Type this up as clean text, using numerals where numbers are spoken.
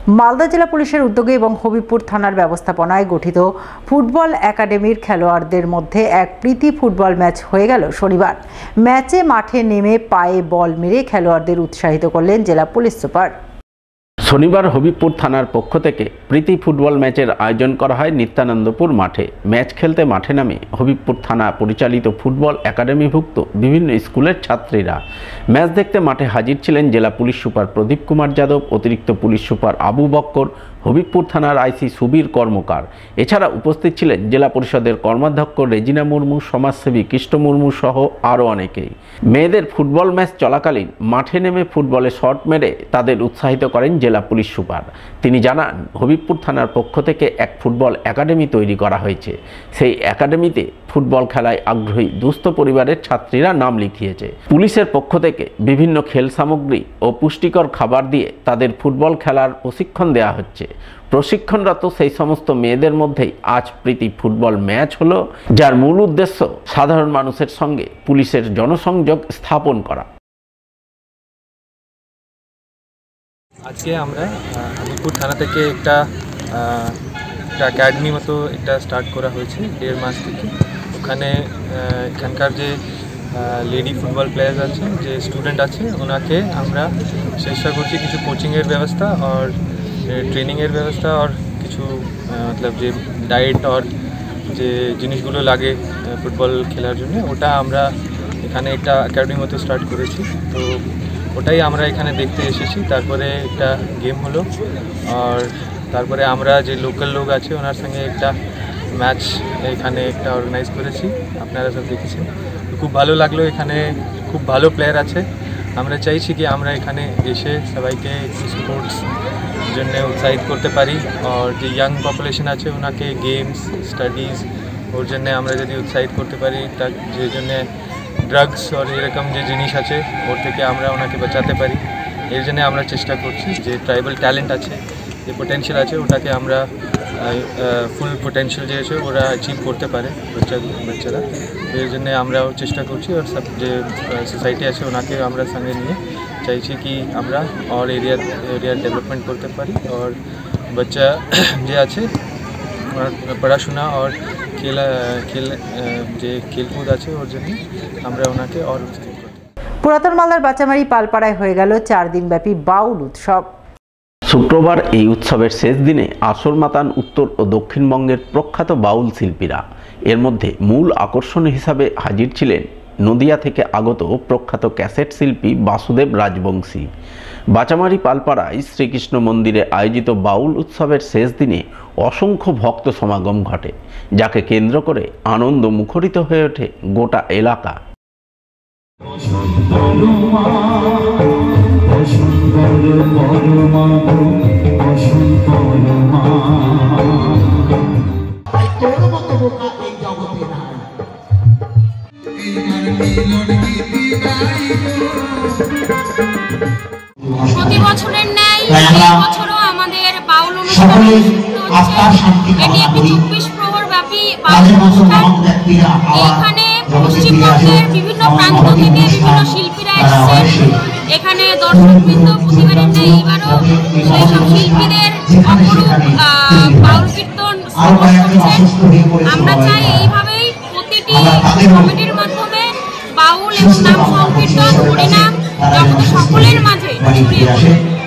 মালদা জেলা পুলিশের উদ্যোগে এবং হবিবপুর থানার ব্যবস্থাপনায় গঠিত ফুটবল একাডেমির খেলোয়াড়দের মধ্যে এক প্রীতি ফুটবল ম্যাচ হয়ে গেল শনিবার। ম্যাচে মাঠে নেমে পায়ে বল মেরে খেলোয়াড়দের উৎসাহিত করলেন জেলা পুলিশ সুপার। শনিবার হবিবপুর থানার পক্ষ থেকে প্রীতি ফুটবল ম্যাচের আয়োজন করা হয় নিত্যানন্দপুর মাঠে। ম্যাচ খেলতে মাঠে নামে হবিবপুর থানা পরিচালিত ফুটবল একাডেমিভুক্ত বিভিন্ন স্কুলের ছাত্রীরা। ম্যাচ দেখতে মাঠে হাজির ছিলেন জেলা পুলিশ সুপার প্রদীপ কুমার যাদব, অতিরিক্ত পুলিশ সুপার আবু বক্কর, হবিবপুর থানার আইসি সুবীর কর্মকার। এছাড়া উপস্থিত ছিলেন জেলা পরিষদের কর্মাধ্যক্ষ রেজিনা মুর্মু, সমাজসেবী কৃষ্ণ মুর্মু সহ আরও অনেকেই। মেয়েদের ফুটবল ম্যাচ চলাকালীন মাঠে নেমে ফুটবলে শট মেরে তাদের উৎসাহিত করেন জেলা পুলিশ সুপার। তিনি জানান, হবিবপুর থানার পক্ষ থেকে এক ফুটবল একাডেমি তৈরি করা হয়েছে। সেই একাডেমিতে ফুটবল খেলায় আগ্রহী দুস্থ পরিবারের ছাত্রীরা নাম লিখিয়েছে। পুলিশের পক্ষ থেকে বিভিন্ন খেল সামগ্রী ও পুষ্টিকর খাবার দিয়ে তাদের ফুটবল খেলার প্রশিক্ষণ দেওয়া হচ্ছে। প্রশিক্ষণরত সেই সমস্ত মেয়েদের মধ্যেই আজ প্রীতি ফুটবল ম্যাচ হলো, যার মূল উদ্দেশ্য সাধারণ মানুষের সঙ্গে পুলিশের জনসংযোগ স্থাপন করা। আজকে আমরা হবিবপুর থানা থেকে একটা একাডেমি মতো একটা স্টার্ট করা হয়েছে 1.5 মাস থেকে। ওখানে এখানকার যে লেডি ফুটবল প্লেয়ার্স আছে, যে স্টুডেন্ট আছে, ওনাকে আমরা চেষ্টা করছি কিছু কোচিংয়ের ব্যবস্থা আর ট্রেনিংয়ের ব্যবস্থা আর কিছু মতলব যে ডায়েট আর যে জিনিসগুলো লাগে ফুটবল খেলার জন্য, ওটা আমরা এখানে একটা একাডেমি মতো স্টার্ট করেছি। তো ওটাই আমরা এখানে দেখতে এসেছি। তারপরে একটা গেম হলো আর তারপরে আমরা যে লোকাল লোক আছে ওনার সঙ্গে একটা ম্যাচ এখানে একটা অর্গানাইজ করেছি। আপনারা সব দেখেছেন, খুব ভালো লাগলো। এখানে খুব ভালো প্লেয়ার আছে। আমরা চাইছি কি আমরা এখানে এসে সবাইকে স্পোর্টস জন্য উৎসাহিত করতে পারি আর যে ইয়াং পপুলেশন আছে ওনাকে গেমস, স্টাডিজ ওর জন্য আমরা যদি উৎসাহিত করতে পারি, তার যে জন্যে ড্রাগস আর এরকম যে জিনিস আছে ওর থেকে আমরা ওনাকে বাঁচাতে পারি, এর জন্য আমরা চেষ্টা করছি। যে ট্রাইবাল ট্যালেন্ট আছে, যে পোটেনশিয়াল আছে, ওটাকে আমরা ফুল পোটেনশিয়াল যে আছে ওরা অ্যাচিভ করতে পারে বাচ্চারা। এর জন্য আমরাও চেষ্টা করছি আর সব যে সোসাইটি আছে ওনাকে আমরা সঙ্গে নিয়ে চাইছি কি আমরা আর এরিয়া ডেভেলপমেন্ট করতে পারি আর বাচ্চা যে আছে পড়াশোনা আর যে খেলকুদ আছে ওর জন্য আমরা ওনাকে আর উৎসাহিত করতে। পুরাতন মালদার বাচ্চামারি পালপাড়ায় হয়ে গেল 4 দিনব্যাপী বাউল উৎসব। শুক্রবার এই উৎসবের শেষ দিনে আসর মাতান উত্তর ও দক্ষিণবঙ্গের প্রখ্যাত বাউল শিল্পীরা। এর মধ্যে মূল আকর্ষণ হিসাবে হাজির ছিলেন নদিয়া থেকে আগত প্রখ্যাত ক্যাসেট শিল্পী বাসুদেব রাজবংশী। বাচামারি পালপাড়ায় শ্রীকৃষ্ণ মন্দিরে আয়োজিত বাউল উৎসবের শেষ দিনে অসংখ্য ভক্ত সমাগম ঘটে, যাকে কেন্দ্র করে আনন্দ মুখরিত হয়ে ওঠে গোটা এলাকা। প্রতি বছরের ন্যায় এই বছরও আমাদের বাউল অনুষ্ঠান এটি একটি 24 প্রহর ব্যাপী বাউল অনুষ্ঠান। এখানে পশ্চিমবঙ্গের বিভিন্ন প্রান্ত থেকে বিভিন্ন শিল্পীরা এসেছেন। এখানে দর্শকবৃন্দ প্রতিবারের ন্যায় এবারও সেই সব শিল্পীদের অপরূপ বাউল কীর্তন শ্রবণ করছেন। আমরা চাই এইভাবেই প্রতিটি কমিটির মাধ্যমে বাউল এবং নাম সংকীর্তন, হরিনাম জগতের সকলের মাঝে ছড়িয়ে পড়ে।